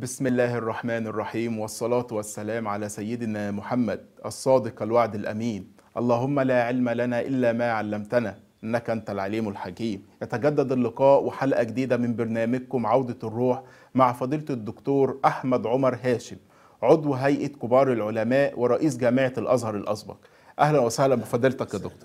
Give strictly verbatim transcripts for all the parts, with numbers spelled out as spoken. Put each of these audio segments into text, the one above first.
بسم الله الرحمن الرحيم، والصلاة والسلام على سيدنا محمد الصادق الوعد الأمين. اللهم لا علم لنا إلا ما علمتنا إنك أنت العليم الحكيم. يتجدد اللقاء وحلقة جديدة من برنامجكم عودة الروح مع فضيلة الدكتور أحمد عمر هاشم، عضو هيئة كبار العلماء ورئيس جامعة الأزهر الأسبق. أهلا وسهلا بفضيلتك يا دكتور.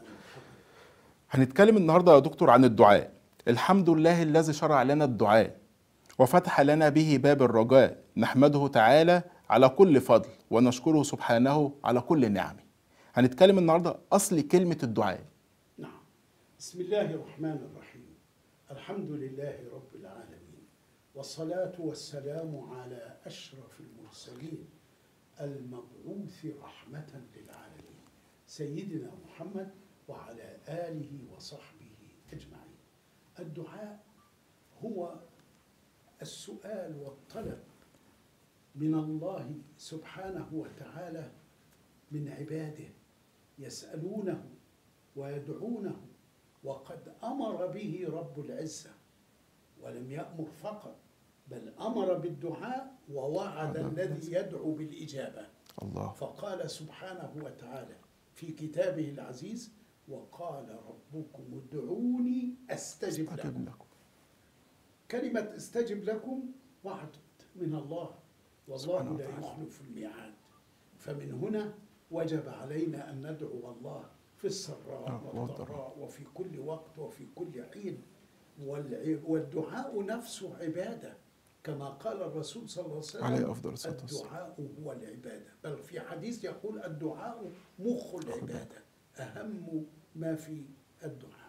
هنتكلم النهاردة يا دكتور عن الدعاء. الحمد لله الذي شرع لنا الدعاء وفتح لنا به باب الرجاء، نحمده تعالى على كل فضل ونشكره سبحانه على كل نعمه. هنتكلم النهارده أصل كلمة الدعاء. نعم. بسم الله الرحمن الرحيم. الحمد لله رب العالمين، والصلاة والسلام على أشرف المرسلين المبعوث رحمة للعالمين سيدنا محمد وعلى آله وصحبه أجمعين. الدعاء هو السؤال والطلب من الله سبحانه وتعالى من عباده يسألونه ويدعونه، وقد أمر به رب العزة، ولم يأمر فقط بل أمر بالدعاء ووعد الذي يدعو بالإجابة. الله. فقال سبحانه وتعالى في كتابه العزيز: وقال ربكم ادعوني أستجب لكم. كلمة استجب لكم وعد من الله، والله لا يخلف الميعاد. فمن هنا وجب علينا أن ندعو الله في السراء والضراء وفي كل وقت وفي كل حين. والدعاء نفسه عبادة، كما قال الرسول صلى الله عليه وسلم: عليه أفضل الصلاة والسلام. الدعاء هو العبادة، بل في حديث يقول: الدعاء مخ العبادة، أهم ما في الدعاء.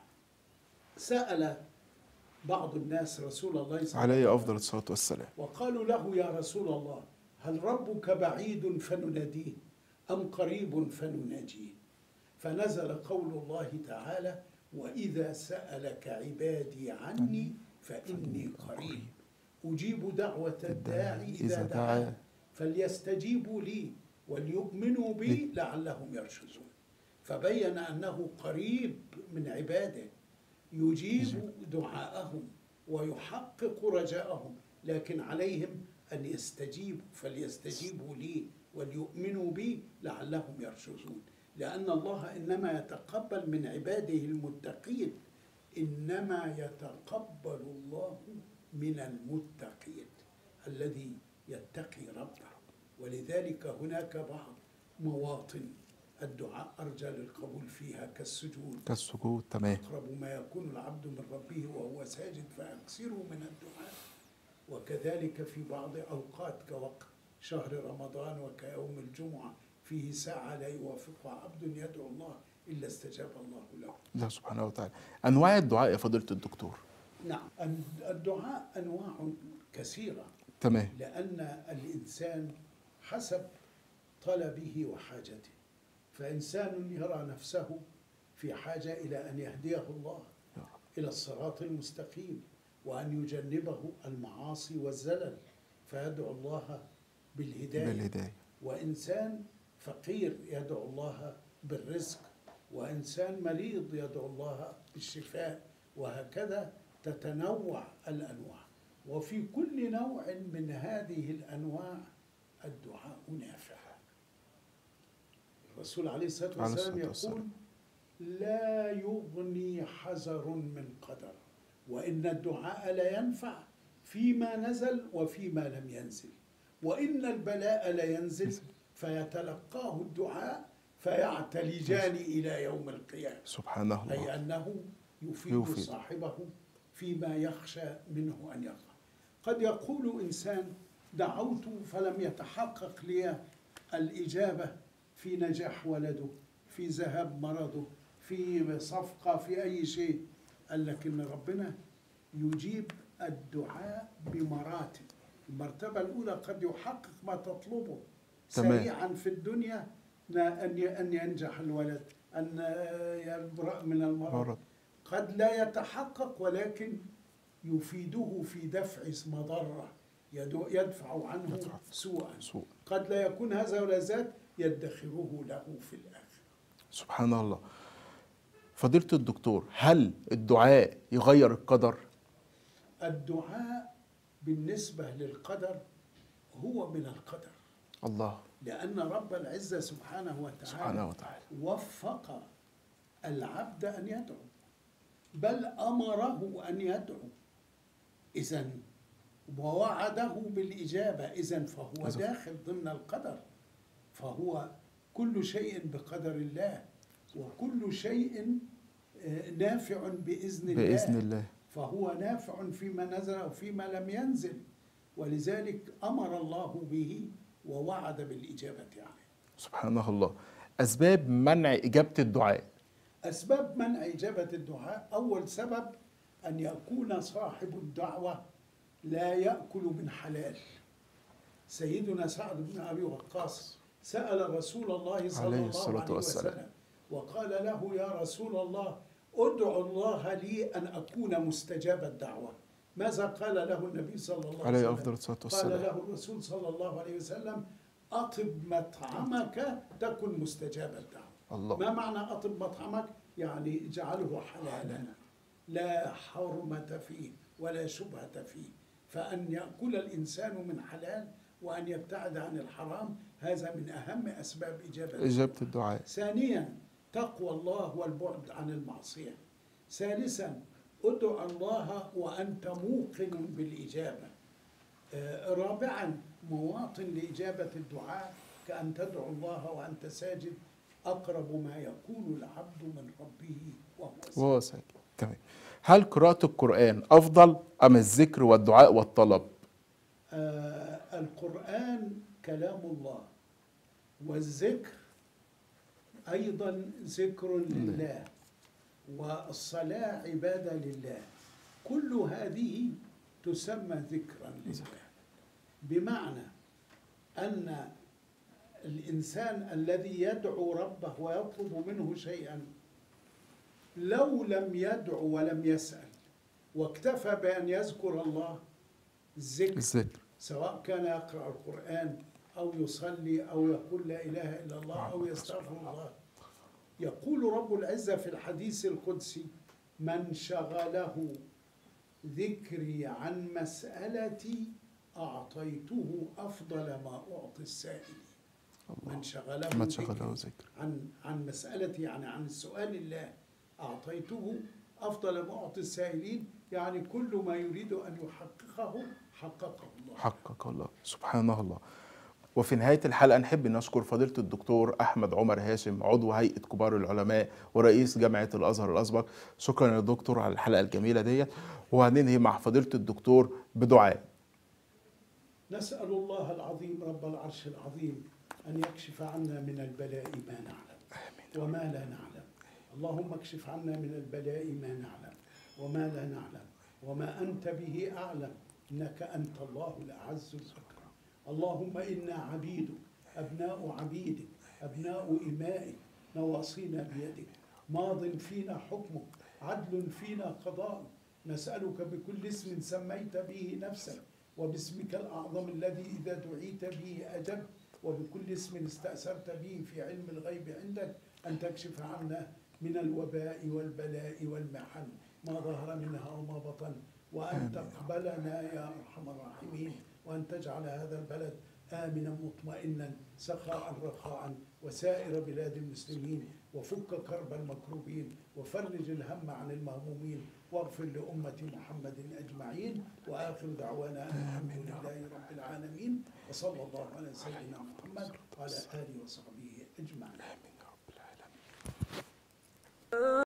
سأل بعض الناس رسول الله صلى الله عليه وسلم عليه أفضل الصلاة والسلام، وقالوا له: يا رسول الله، هل ربك بعيد فنناديه أم قريب فنناجيه؟ فنزل قول الله تعالى: وإذا سألك عبادي عني فإني قريب أجيب دعوة الداعي إذا دعان فليستجيبوا لي وليؤمنوا بي لعلهم يرشدون. فبين أنه قريب من عباده، يجيب دعاءهم ويحقق رجاءهم، لكن عليهم أن يستجيبوا، فليستجيبوا لي وليؤمنوا بي لعلهم يرشدون. لأن الله إنما يتقبل من عباده المتقين، إنما يتقبل الله من المتقين الذي يتقي ربه. ولذلك هناك بعض مواطن الدعاء أرجى للقبول فيها كالسجود كالسجود تمام. أقرب ما يكون العبد من ربه وهو ساجد فأكثروا من الدعاء. وكذلك في بعض أوقات كوقت شهر رمضان وكيوم الجمعة فيه ساعة لا يوافقها عبد يدعو الله إلا استجاب الله له. الله سبحانه وتعالى. أنواع الدعاء يا فضيلة الدكتور؟ نعم، الدعاء أنواع كثيرة تمام. لأن الإنسان حسب طلبه وحاجته، فإنسان يرى نفسه في حاجة إلى أن يهديه الله إلى الصراط المستقيم وأن يجنبه المعاصي والزلل فيدعو الله بالهداية. بالهداية. وإنسان فقير يدعو الله بالرزق، وإنسان مريض يدعو الله بالشفاء، وهكذا تتنوع الأنواع. وفي كل نوع من هذه الأنواع الدعاء نافع. الرسول عليه الصلاة والسلام يقول: لا يغني حذر من قدر، وإن الدعاء لا ينفع فيما نزل وفيما لم ينزل، وإن البلاء لا ينزل فيتلقاه الدعاء فيعتلجان إلى يوم القيامة. سبحان الله. أي أنه يفيد, يفيد صاحبه فيما يخشى منه أن يقع. قد يقول إنسان: دعوت فلم يتحقق لي الإجابة في نجاح ولده، في ذهاب مرضه، في صفقة، في أي شيء. قال لك إن ربنا يجيب الدعاء بمراتب. المرتبة الأولى قد يحقق ما تطلبه سريعا في الدنيا، أن ينجح الولد، أن يبرأ من المرض. قد لا يتحقق ولكن يفيده في دفع مضرة يدفع عنه سوءا. قد لا يكون هذا ولا ذاك يدخره له في الآخرة. سبحان الله. فضيلة الدكتور، هل الدعاء يغير القدر؟ الدعاء بالنسبة للقدر هو من القدر، الله لأن رب العزة سبحانه وتعالى, سبحانه وتعالى وفق العبد أن يدعو، بل أمره أن يدعو، إذن ووعده بالإجابة، إذن فهو أزف. داخل ضمن القدر، فهو كل شيء بقدر الله، وكل شيء نافع بإذن الله، بإذن الله. فهو نافع فيما نزل وفيما لم ينزل، ولذلك أمر الله به ووعد بالإجابة عليه. سبحان الله. أسباب منع إجابة الدعاء. أسباب منع إجابة الدعاء، أول سبب أن يكون صاحب الدعوة لا يأكل من حلال. سيدنا سعد بن أبي وقاص سأل رسول الله صلى عليه الله الصلاة عليه والسلام. وسلم وقال له: يا رسول الله، ادعو الله لي أن أكون مستجاب الدعوة. ماذا قال له النبي صلى الله عليه عليه وسلم؟ أفضل الصلاة قال والسلام. له الرسول صلى الله عليه وسلم: أطب مطعمك تكن مستجاب الدعوة. الله. ما معنى أطب مطعمك؟ يعني اجعله حلالا لا حرمة فيه ولا شبهة فيه، فأن يأكل الإنسان من حلال وأن يبتعد عن الحرام، هذا من أهم أسباب إجابة إجابة الدعاء. ثانيا تقوى الله والبعد عن المعصية. ثالثا ادع الله وأنت موقن بالإجابة. آه رابعا مواطن لإجابة الدعاء كأن تدعو الله وأنت ساجد، أقرب ما يكون العبد من ربه وهو ساجد. وهو ساجد. تمام. هل قراءة القرآن أفضل أم الذكر والدعاء والطلب؟ آه القرآن كلام الله، والذكر أيضا ذكر لله، والصلاة عبادة لله، كل هذه تسمى ذكرا لله. بمعنى أن الإنسان الذي يدعو ربه ويطلب منه شيئا لو لم يدعو ولم يسأل واكتفى بأن يذكر الله، الذكر الذكر سواء كان يقرأ القرآن أو يصلي أو يقول لا إله إلا الله أو يستغفر الله. يقول رب العزة في الحديث القدسي: من شغله ذكري عن مسألتي أعطيته أفضل ما أعطي السائلين. من شغله, من شغله ذكر عن عن مسألتي، يعني عن السؤال الله، أعطيته أفضل ما أعطي السائلين، يعني كل ما يريد أن يحققه حققه الله. حقق الله. سبحان الله. وفي نهاية الحلقة نحب نشكر فضيلة الدكتور أحمد عمر هاشم، عضو هيئة كبار العلماء ورئيس جامعة الأزهر الأسبق. شكرا يا دكتور على الحلقة الجميلة ديت، وهننهي مع فضيلة الدكتور بدعاء. نسأل الله العظيم رب العرش العظيم أن يكشف عنا من البلاء ما نعلم وما لا نعلم. اللهم اكشف عنا من البلاء ما نعلم وما لا نعلم وما أنت به أعلم، إنك أنت الله الأعز الأكرم. اللهم إنا عبيدك أبناء عبيدك أبناء إمائك، نواصينا بيدك، ماض فينا حكمك، عدل فينا قضاءك. نسألك بكل اسم سميت به نفسك وباسمك الأعظم الذي إذا دعيت به أجبت، وبكل اسم استأثرت به في علم الغيب عندك، أن تكشف عنا من الوباء والبلاء والمحن ما ظهر منها وما بطن، وأن تقبلنا يا أرحم الراحمين، وأن تجعل هذا البلد آمنا مطمئنا سخاء رخاء وسائر بلاد المسلمين، وفك كرب المكروبين وفرج الهم عن المهمومين، واغفر لأمة محمد أجمعين. وآخر دعوانا أن الحمد لله رب العالمين، وصلى الله على سيدنا محمد وعلى آله وصحبه أجمعين.